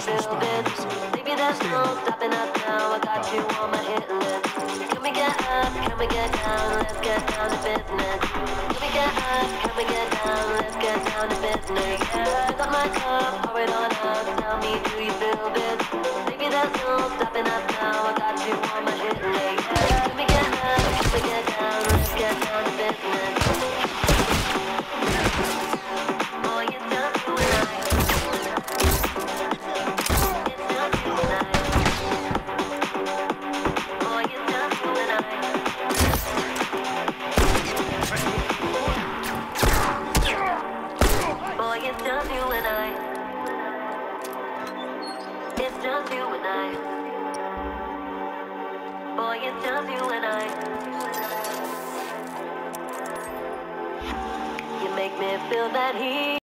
feel this. Baby, there's no stopping us now. I got you on my hit list. Can we get up? Can we get down? Let's get down to business. Can we get up? Can we get down? Let's get down to business. Pick up my cup, pour it on up. Tell me, do you feel this? Baby, there's no stopping us now. I got you on my hit list. Can we get up? Can we get down? Let's get down to business. Boy, it's just you and I. It's just you and I. Boy, it's just you and I. Boy, it's just you and I. It's just you and I. Boy, it's just you and I. You make me feel that heat.